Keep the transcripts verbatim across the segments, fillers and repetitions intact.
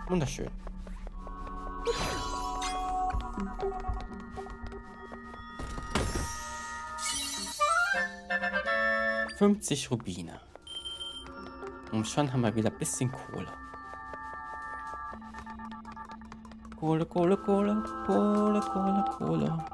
Wunderschön. fünfzig Rubine. Und schon haben wir wieder ein bisschen Kohle. Kohle, Kohle, Kohle, Kohle, Kohle, Kohle.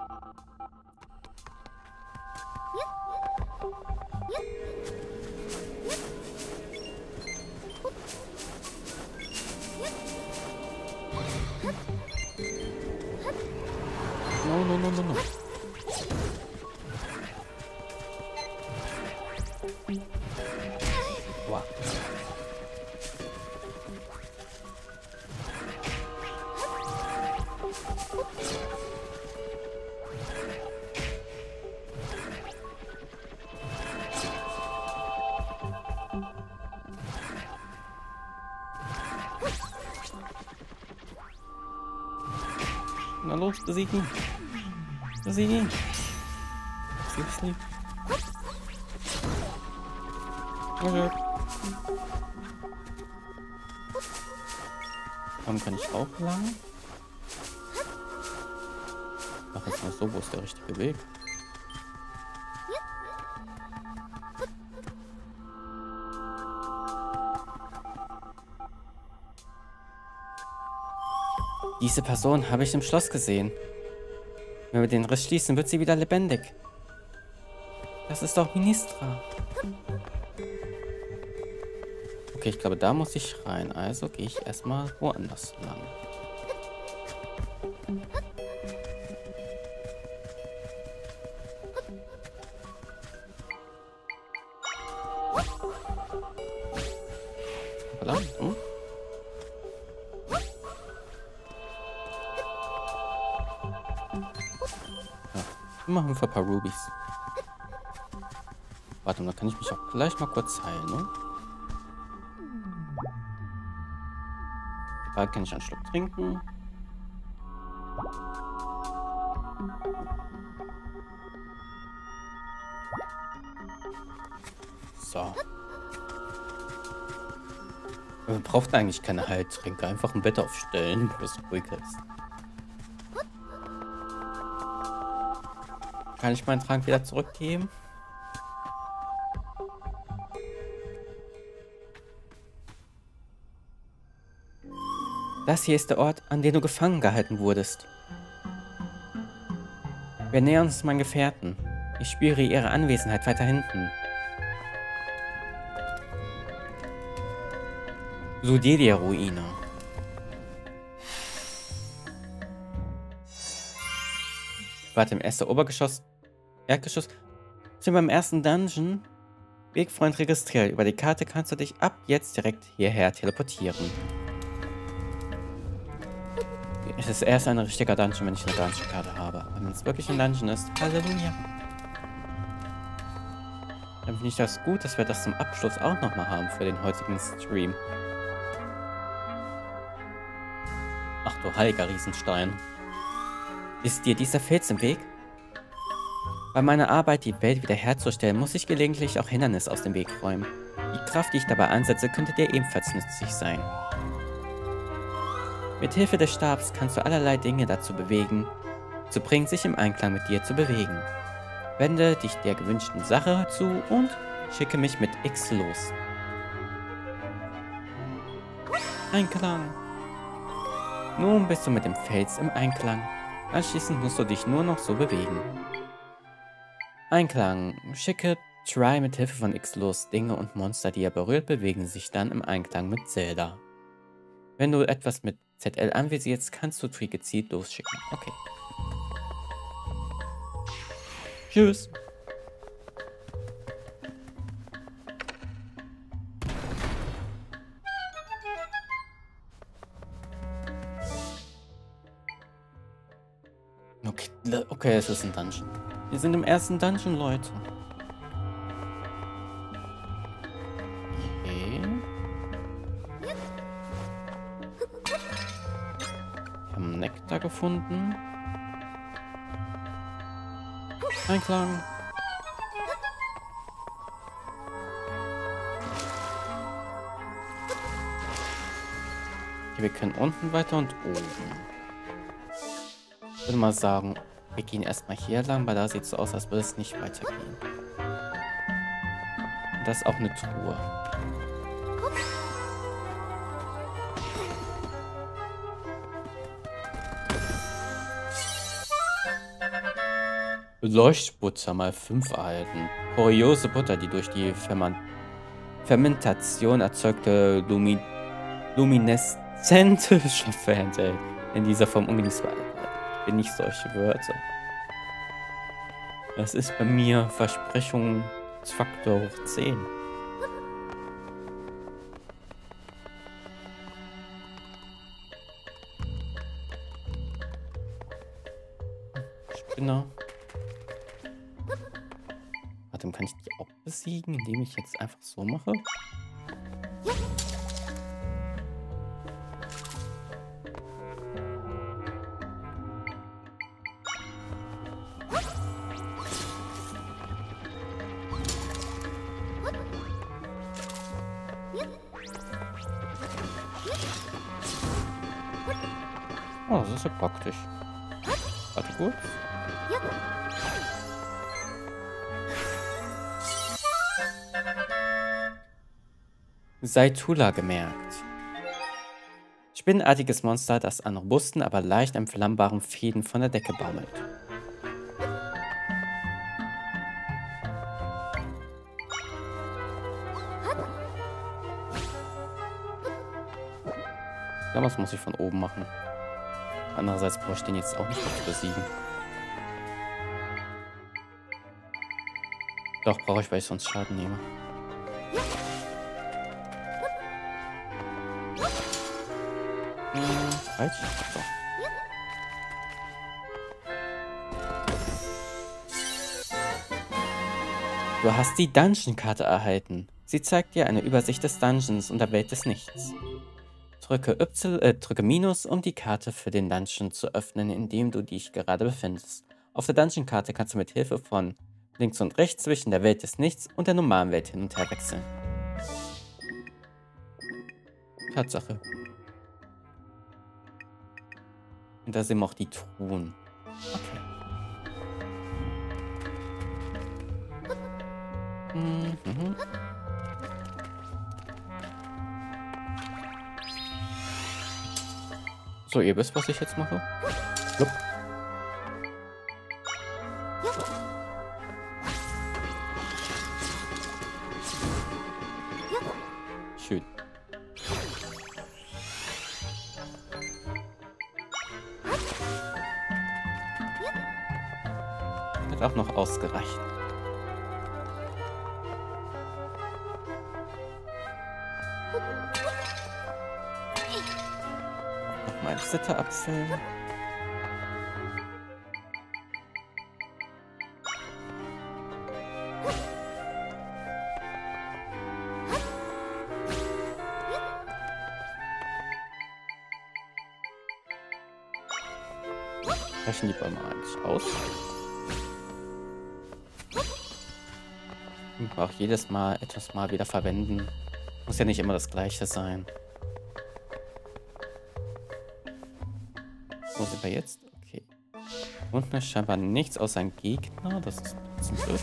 No, no, no, no, no. Wow. Na los, besieg ihn. Besieg ihn. Seriously? Okay. Warum kann ich auch lang? Ach, jetzt mal so, wo ist der richtige Weg? Diese Person habe ich im Schloss gesehen. Wenn wir den Riss schließen, wird sie wieder lebendig. Das ist doch Ministra. Okay, ich glaube, da muss ich rein. Also gehe ich erstmal woanders lang. Voilà. Hm? Machen wir ein paar Rubies. Warte, da kann ich mich auch gleich mal kurz heilen, ne? Bald kann ich einen Schluck trinken. So. Man braucht eigentlich keine Heiltränke, einfach ein Bett aufstellen, wo es ruhig ist. Kann ich meinen Trank wieder zurückgeben? Das hier ist der Ort, an dem du gefangen gehalten wurdest. Wir nähern uns meinen Gefährten. Ich spüre ihre Anwesenheit weiter hinten. Sudelia-Ruine. Warte, im ersten Obergeschoss, Erdgeschoss, sind wir im ersten Dungeon. Wegfreund registriert. Über die Karte kannst du dich ab jetzt direkt hierher teleportieren. Es ist erst ein richtiger Dungeon, wenn ich eine Dungeon-Karte habe. Aber wenn es wirklich ein Dungeon ist, Halleluja. Dann finde ich das gut, dass wir das zum Abschluss auch nochmal haben für den heutigen Stream. Ach du heiliger Riesenstein. Ist dir dieser Fels im Weg? Bei meiner Arbeit, die Welt wiederherzustellen, muss ich gelegentlich auch Hindernisse aus dem Weg räumen. Die Kraft, die ich dabei einsetze, könnte dir ebenfalls nützlich sein. Mit Hilfe des Stabs kannst du allerlei Dinge dazu bewegen, zu bringen, sich im Einklang mit dir zu bewegen. Wende dich der gewünschten Sache zu und schicke mich mit X los. Einklang. Nun bist du mit dem Fels im Einklang. Anschließend musst du dich nur noch so bewegen. Einklang. Schicke Try mit Hilfe von X los. Dinge und Monster, die er berührt, bewegen sich dann im Einklang mit Zelda. Wenn du etwas mit Z L anvisierst, kannst du Tree gezielt losschicken. Okay. Tschüss. Okay, okay, es ist ein Dungeon. Wir sind im ersten Dungeon, Leute. Okay. Wir haben Nektar gefunden. Einklang. Okay, wir können unten weiter und oben. Ich würde mal sagen, wir gehen erstmal hier lang, weil da sieht es so aus, als würde es nicht weitergehen. Und das ist auch eine Truhe. Leuchtbutter mal fünf erhalten. Kuriose Butter, die durch die Ferment Fermentation erzeugte Lumi lumineszente Stoffe enthält. In dieser Form ungenießbar. Ich bin nicht solche Wörter. Das ist bei mir Versprechungsfaktor hoch zehn. Spinner. Warte, kann ich die auch besiegen, indem ich jetzt einfach so mache? Oh, das ist ja praktisch. Warte kurz. Saitula gemerkt. Spinnenartiges Monster, das an robusten, aber leicht entflammbaren Fäden von der Decke baumelt. Ja, was muss ich von oben machen? Andererseits brauche ich den jetzt auch nicht zu besiegen. Doch, brauche ich, weil ich sonst Schaden nehme. Hm, falsch? So. Du hast die Dungeon-Karte erhalten. Sie zeigt dir eine Übersicht des Dungeons und der Welt des Nichts. Drücke Y, äh, drücke Minus, um die Karte für den Dungeon zu öffnen, in dem du dich gerade befindest. Auf der Dungeon-Karte kannst du mit Hilfe von links und rechts zwischen der Welt des Nichts und der normalen Welt hin und her wechseln. Tatsache. Und da sind auch die Truhen. Okay. Mhm. So, ihr wisst, was ich jetzt mache? Jupp. Schön. Hat auch noch ausgereicht. Nochmal ein Zitterapfel. Reichen die Bäume eigentlich aus? Ich brauche jedes Mal etwas mal wieder verwenden. Muss ja nicht immer das gleiche sein. Wo sind wir jetzt? Okay. Unten ist scheinbar nichts außer ein Gegner. Das ist ein bisschen blöd.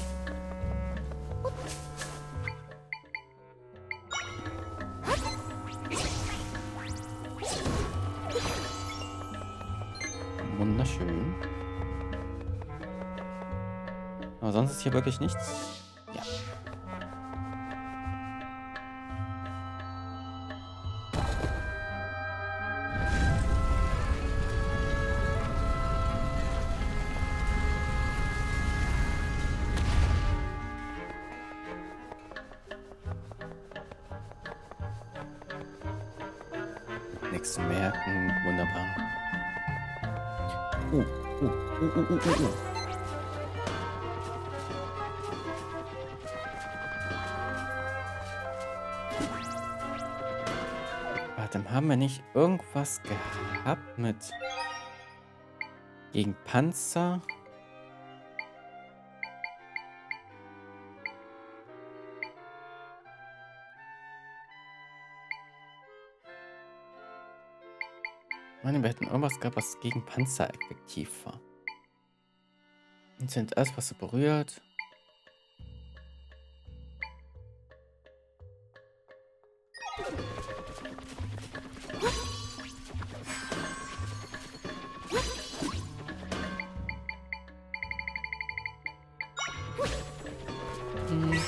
Wunderschön. Aber sonst ist hier wirklich nichts. Ja. Nichts zu merken. Wunderbar. Uh, uh, uh, uh, uh, uh, uh. Warte, haben wir nicht irgendwas gehabt mit gegen Panzer? Ich meine, wir hätten irgendwas gehabt, was gegen Panzer effektiv war. Und sind alles, was er berührt. Hm.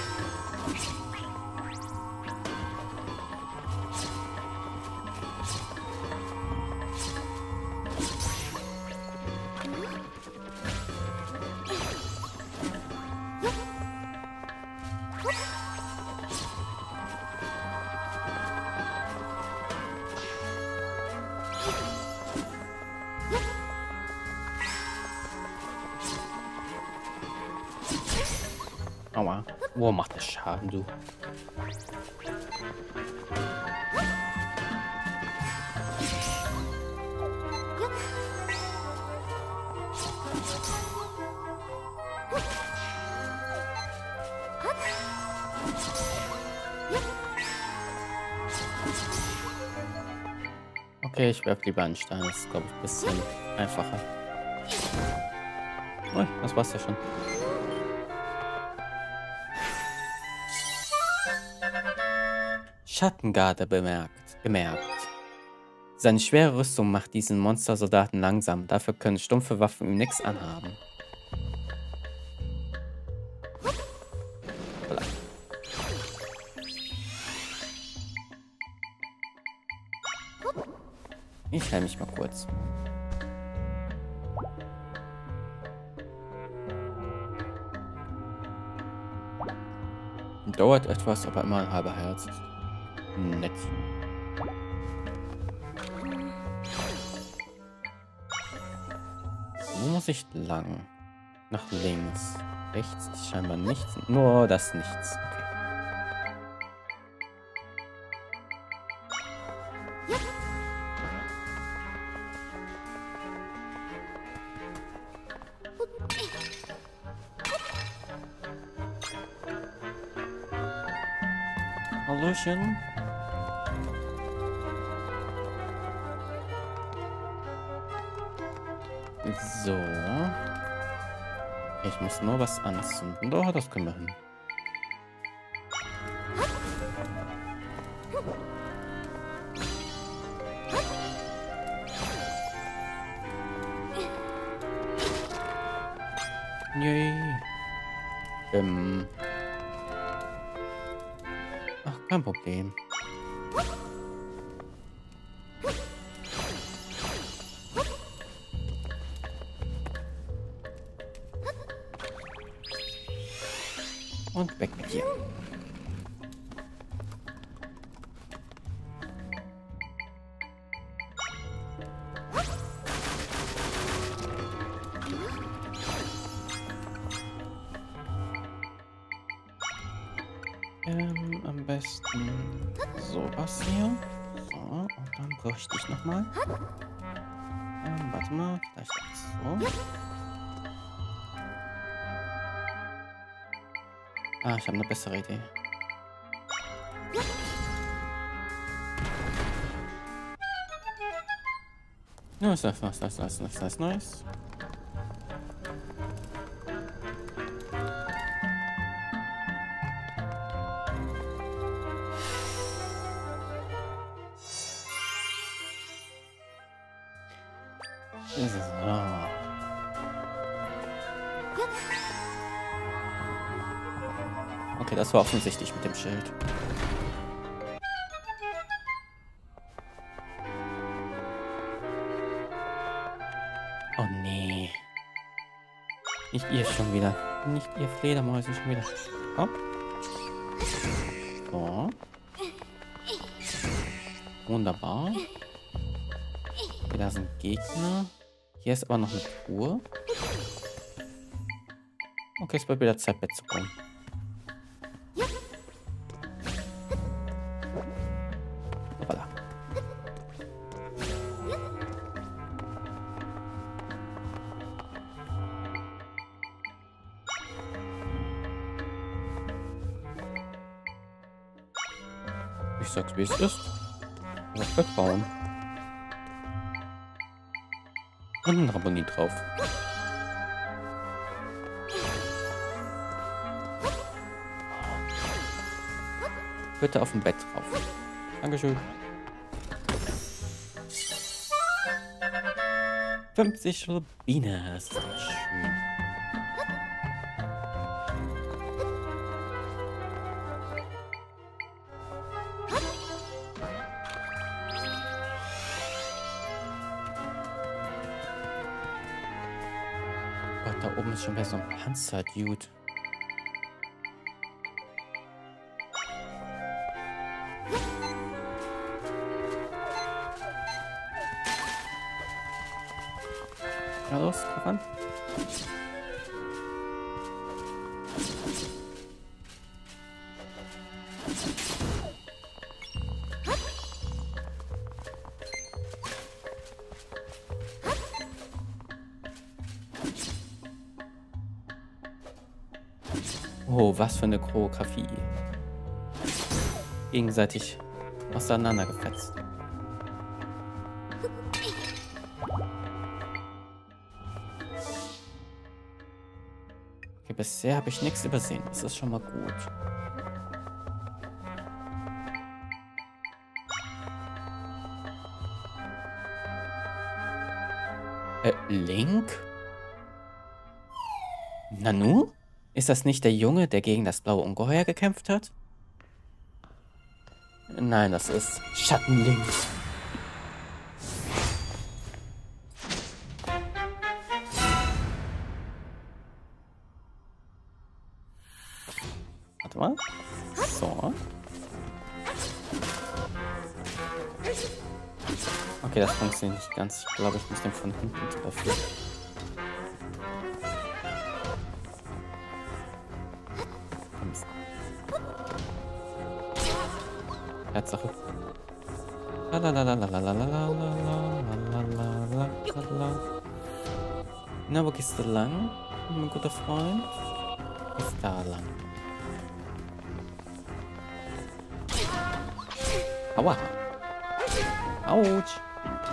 Aua. Wo macht das Schaden, du? Okay, ich werfe lieber einen Stein. Das ist, glaube ich, ein bisschen einfacher. Oh, das war's ja schon. Schattengarde bemerkt, gemerkt. Seine schwere Rüstung macht diesen Monstersoldaten langsam. Dafür können stumpfe Waffen ihm nichts anhaben. Hoppla. Ich heile mich mal kurz. Dauert etwas, aber immer ein halber Herz. Nett. Wo muss ich lang? Nach links. Rechts ist scheinbar nichts. Nur das Nichts. Okay. Hallöchen. So. Ich muss nur was anzünden. Doch, das können wir hin. Yay. Ähm. Ach, kein Problem. Und weg mit dir. Ähm, am besten sowas hier. So, und dann bräuchte ich nochmal. Ähm, warte mal, vielleicht so. Ah, ich habe eine bessere Idee. Nice, nice, nice, nice, nice, nice, nice, nice. So. Okay, das war offensichtlich mit dem Schild. Oh nee. Nicht ihr schon wieder. Nicht ihr Fledermäuse schon wieder. Hopp. So. Wunderbar. Okay, da sind Gegner. Hier ist aber noch eine Truhe. Okay, es wird wieder Zeit, Bett zu kommen. Voilà. Ich sag's, wie es ist. Das Bett bauen. Und ein Raboni drauf. Bitte auf dem Bett drauf. Dankeschön. fünfzig Rubine. Das ist doch schön. Gott, da oben ist schon wieder so ein Panzer-Dude. Na los, voran. Oh, was für eine Choreografie. Gegenseitig auseinandergefetzt. Okay, bisher habe ich nichts übersehen. Das ist schon mal gut. Äh, Link? Nanu? Ist das nicht der Junge, der gegen das blaue Ungeheuer gekämpft hat? Nein, das ist Schattenlink. Warte mal. So. Okay, das funktioniert nicht ganz. Ich glaube, ich muss den von hinten treffen. Tatsache. Na, wo gehst du lang, mein guter Freund? Ist da lang. Aua. Autsch.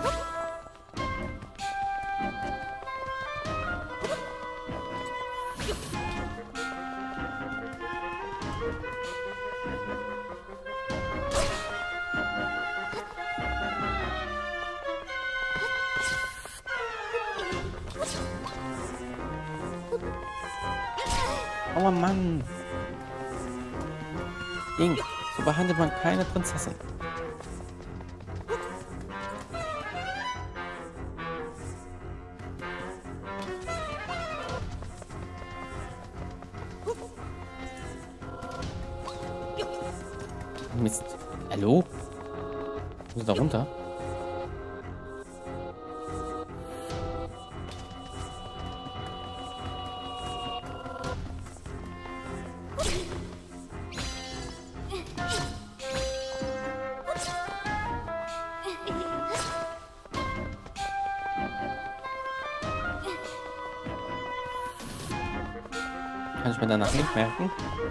Oh Mann. Link, so behandelt man keine Prinzessin. Mist. Hallo? Wo ist da runter? Kann ich mir danach nicht merken?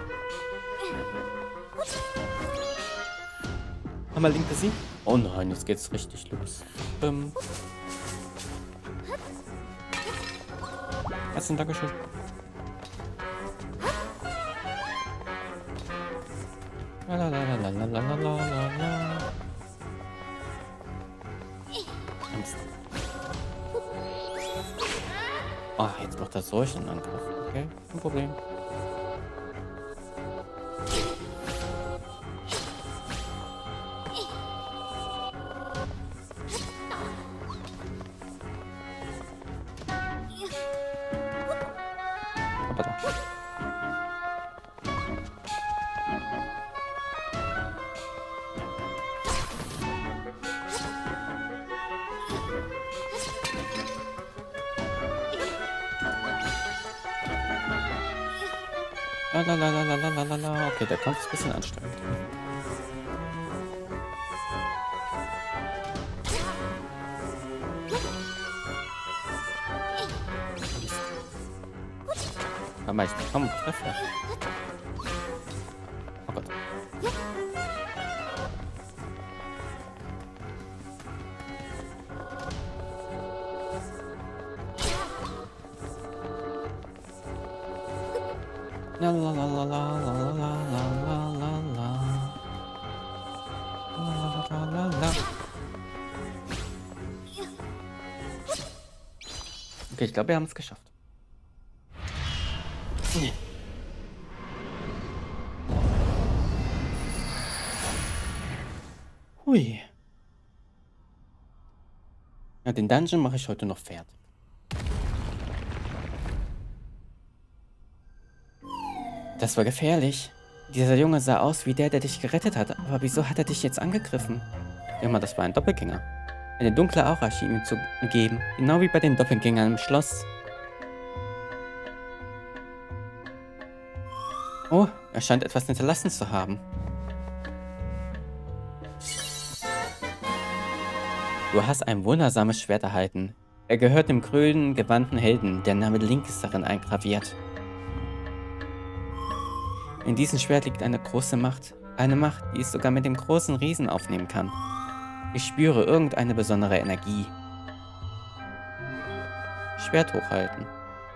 Haben wir Link besiegt? Oh nein, jetzt geht's richtig los. Ähm. Herzlichen Dankeschön. Lalalalalalalalalala. Angst. Oh, jetzt macht er solchen Angriff. Okay, kein Problem. Hoppala. Lalalalalalala. Okay, der Kampf ist ein bisschen anstrengend. Aber ich bekomme Treffer. Oh Gott. La la la la la la la la la la la. La la la la la. Okay, ich glaube, wir haben es geschafft. Hui. Ja, den Dungeon mache ich heute noch fertig. Das war gefährlich. Dieser Junge sah aus wie der, der dich gerettet hat. Aber wieso hat er dich jetzt angegriffen? Immer, das war ein Doppelgänger. Eine dunkle Aura schien ihm zu umgeben. Genau wie bei den Doppelgängern im Schloss. Oh, er scheint etwas hinterlassen zu haben. Du hast ein wundersames Schwert erhalten. Er gehört dem grünen, gewandten Helden. Der Name Link ist darin eingraviert. In diesem Schwert liegt eine große Macht. Eine Macht, die es sogar mit dem großen Riesen aufnehmen kann. Ich spüre irgendeine besondere Energie. Schwert hochhalten.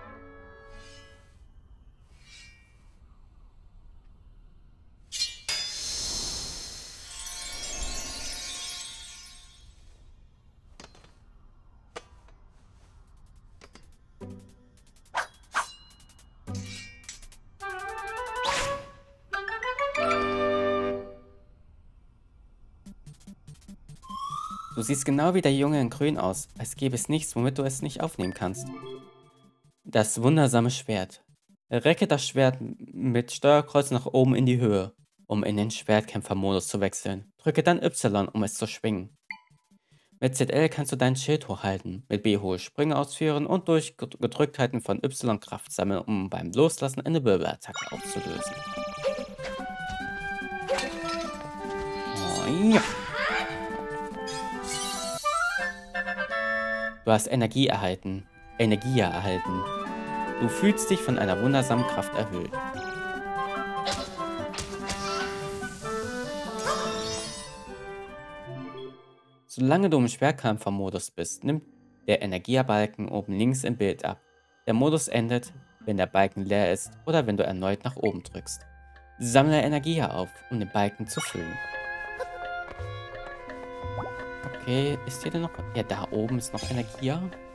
Du siehst genau wie der Junge in Grün aus, als gäbe es nichts, womit du es nicht aufnehmen kannst. Das wundersame Schwert. Recke das Schwert mit Steuerkreuz nach oben in die Höhe, um in den Schwertkämpfermodus zu wechseln. Drücke dann Y, um es zu schwingen. Mit Z L kannst du dein Schild hochhalten, mit B hohe Sprünge ausführen und durch gedrückt halten von Y Kraft sammeln, um beim Loslassen eine Wirbelattacke auszulösen. Oh, ja. Du hast Energie erhalten. Energie erhalten. Du fühlst dich von einer wundersamen Kraft erhöht. Solange du im Schwertkämpfermodus bist, nimmt der Energiebalken oben links im Bild ab. Der Modus endet, wenn der Balken leer ist oder wenn du erneut nach oben drückst. Sammle Energie auf, um den Balken zu füllen. Okay, ist hier denn noch... Ja, da oben ist noch Energie.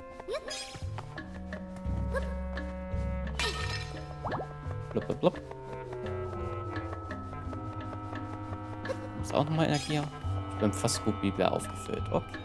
Blub, blub, blub. Ist auch nochmal Energie. Ich bin fast gut wieder aufgefüllt. Okay.